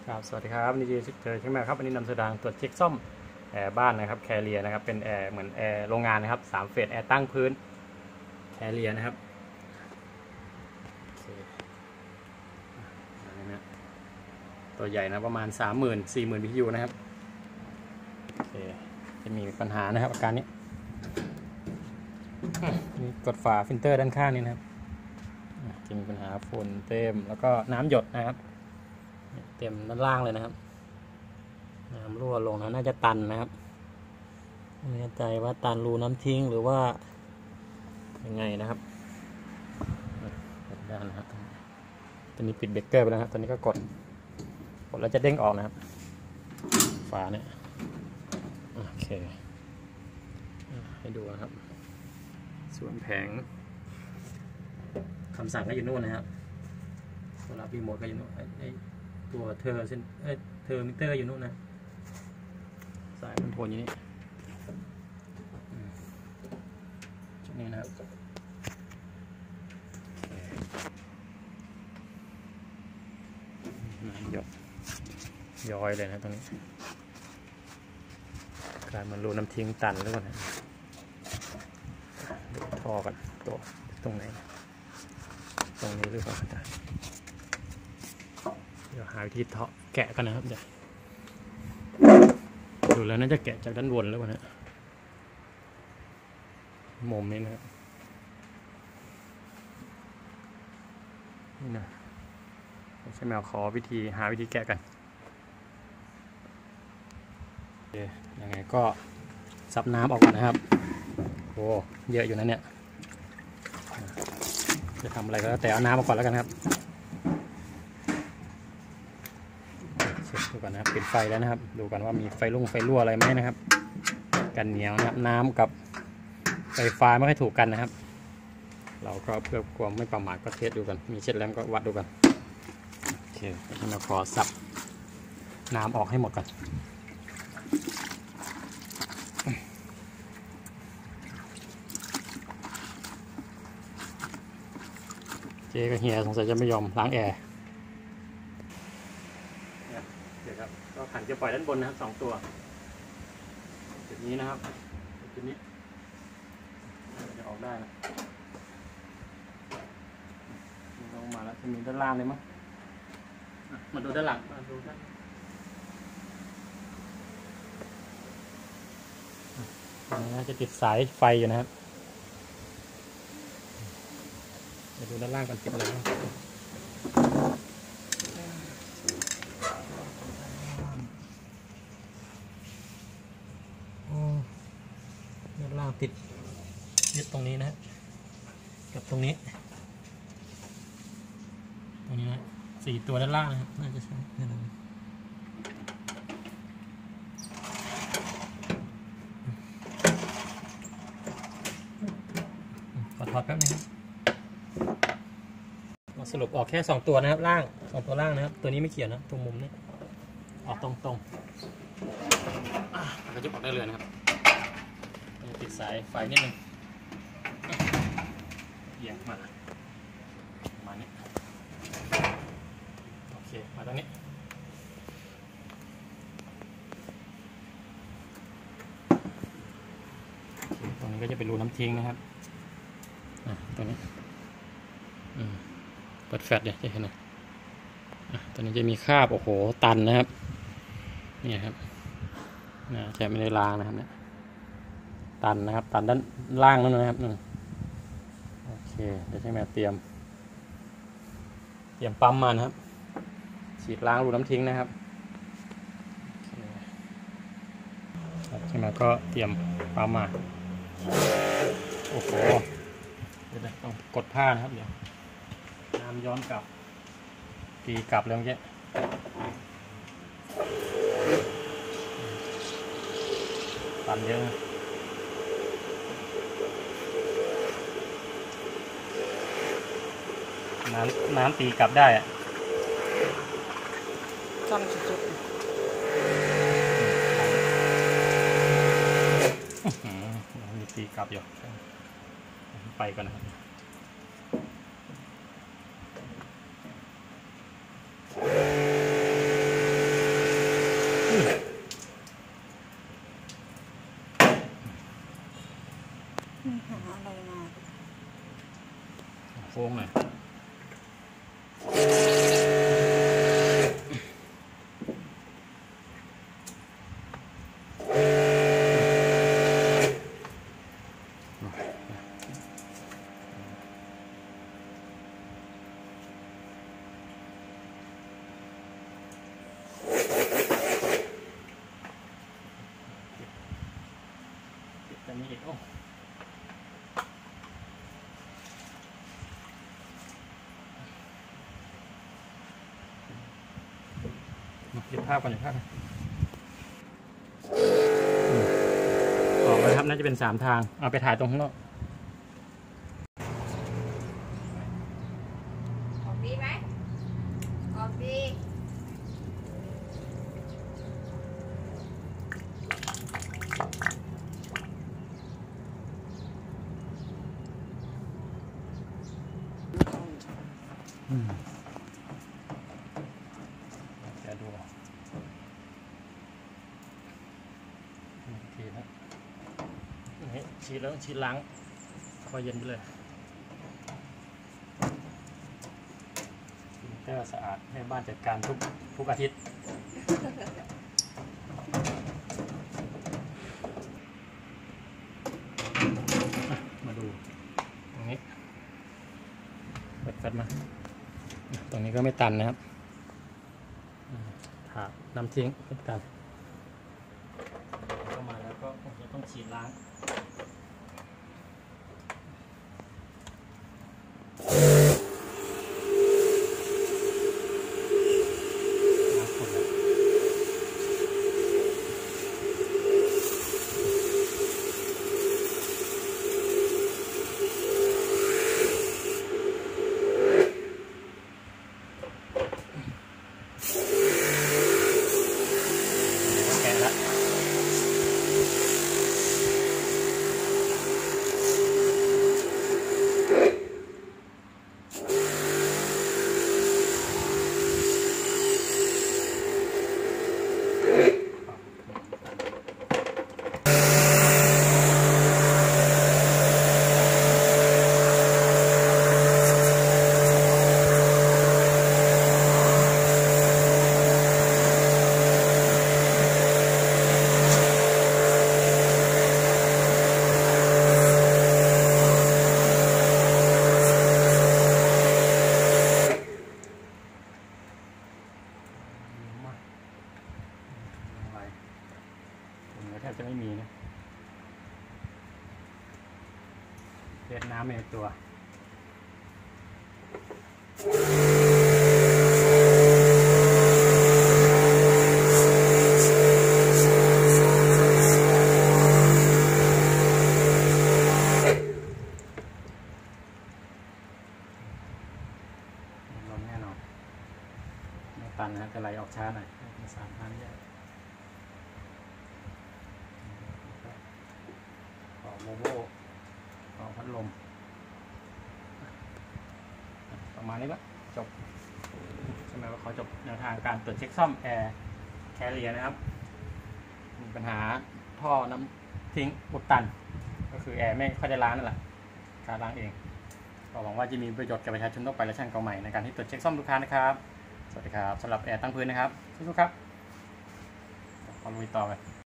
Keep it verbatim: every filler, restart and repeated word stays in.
ครับสวัสดีครับนี่เจอใช่ไหมครับวันนี้นำเสนอตรวจเช็คซ่อมแอร์บ้านนะครับแคเรียนะครับเป็นแอร์เหมือนแอร์โรงงานนะครับสามเฟสแอร์ตั้งพื้นแคเรียนะครับตัวใหญ่นะประมาณ สามหมื่น สี่หมื่น บี ที ยู นะครับโอเคจะมีปัญหานะครับอาการนี้มีกดฝาฟิลเตอร์ด้านข้างนี่นะครับจะมีปัญหาฝุ่นเต็มแล้วก็น้ำหยดนะครับเต็มด้านล่างเลยนะครับน้ำรั่วลงนะน่าจะตันนะครับไม่แน่ใจว่าตันรูน้ำทิ้งหรือว่ายังไงนะครับด้านนะครับตอนนี้ปิดเบรกเกอร์ไปแล้วครับตอนนี้ก็กดกดแล้วจะเด้งออกนะครับฝาเนี่ยโอเคให้ดูนะครับส่วนแผงคำสั่งก็อยู่นู่นนะครับตัวรับรีโมทก็อยู่นู่นไอตัวเทอร์เซนเทอร์มิเตอร์อยู่นู่นนะสายมันโผล่อยู่นี่ชุดนี้นะครับหยดย้อยเลยนะตรงนี้กลายมันรูน้ำทิ้งตันหรือเปล่าดูท่อกันตัวตรงไหนตรงนี้หรือเปล่าเดี๋ยวหาวิธีเทาะแกะกันนะครับเดี๋ยวดูแล้วน่าจะแกะจากด้านบนแล้วนะมุมนี้นะครับนี่นะใช่ไหมขอวิธีหาวิธีแกะกันยังไงก็ซับน้ำออกก่อนนะครับโอ้เยอะอยู่นะเนี่ยจะทำอะไรก็แล้วแต่เอาน้ำออกก่อนแล้วกันครับเช็คดูกันนะครับปิดไฟแล้วนะครับดูกันว่ามีไฟลุ่งไฟรั่วอะไรไหมนะครับกันเหนียวนะครับน้ำกับไฟฟ้าไม่ค่อยถูกกันนะครับเราก็เพื่อความไม่ประมาทก็เทสดูกันมีเช็ดแล้วก็วัดดูกันโอเคเราขอสับน้ำออกให้หมดก่อนเจ๊กับเฮียสงสัยจะไม่ยอมล้างแอร์เดี๋ยวครับก็ขันจะปล่อยด้านบนนะครับสองตัวจุดนี้นะครับจุดนี้จะออกได้นะลงมาแล้วจะมีด้านล่างเลยมั้งมาดูด้านหลังมาดูด้านตรงนี้จะติดสายไฟอยู่นะครับเดี๋ยวดูด้านล่างกันติดอะไรบ้างด้านล่างติดยึดตรงนี้นะกับตรงนี้ตรงนี้นะสี่ตัวด้านล่างนะครับน่าจะใช่นี่นะขอถอดแป๊บนึงสรุปออกแค่สองตัวนะครับล่างสองตัวล่างนะครับตัวนี้ไม่เขียนนะตรงมุมนี้ออกตรงตรงมันก็จะออกได้เลยนะครับติดสายไฟนิดนึงเอียงมามานี้โอเคมาตรงนี้ตรงนี้ก็จะเป็นรูน้ำทิ้งนะครับตรงนี้เปิดแฟลชเนี่ยจะเห็นนะตอนนี้จะมีคราบโอ้โหตันนะครับนี่ครับนะใช้ไม่ได้ล้างนะครับเนี่ยตันนะครับตันด้านล่างนั่นนะครับโอเคเดี๋ยวใช้แม่เตรียมเตรียมปั๊มมานะครับฉีดล้างรูน้ำทิ้งนะครับใช่ไหมก็เตรียมปั๊มมาโอ้โหเดี๋ยวต้องกดผ้านะครับเดี๋ยวน้ำย้อนกลับตีกลับเลยเมื่อกี้ตันเยอะน้ำน้ำตีกลับได้อะจำสุดๆมีตีกลับอยู่ไปก่อนนะครับค้งหน่อยจะมีอีกโอ้หยิบภาพก่อนหยิบภาพออกเลยครับน่าจะเป็นสามทางเอาไปถ่ายตรงข้างนอกออกดีไหมออกดีจะดูทีนะนี่ฉีดแล้วฉีดล้างพอเย็นไปเลยเพื่อสะอาดให้บ้านจัดการทุกทุกอาทิตย์มาดูตรงนี้เปิดแฟลชมาตรงนี้ก็ไม่ตันนะครับถาดน้ำทิ้งไม่ตันเข้ามาแล้วก็คงจะต้องฉีดล้างแทบจะไม่มีนะเทน้ำในตัวลงแน่นอนไม่ตันนะจะไหลออกช้าหน่อยสามพันแยกโมโม่ของพัดลมประมาณนี้ก็จบใช่ไหมว่าเขาจบแนวทางการตรวจเช็คซ่อมแอร์แคเรียนะครับมีปัญหาท่อน้ำทิ้งอุดตันก็คือแอร์ไม่ค่อยได้ล้างนั่นแหละการล้างเองก็หวังว่าจะมีประโยชน์กับประชาชนทั่วไปและช่างเก่าใหม่ในการที่ตรวจเช็คซ่อมลูกค้านะครับสวัสดีครับสำหรับแอร์ตั้งพื้นนะครับสู้ๆครับขอลุยต่อไป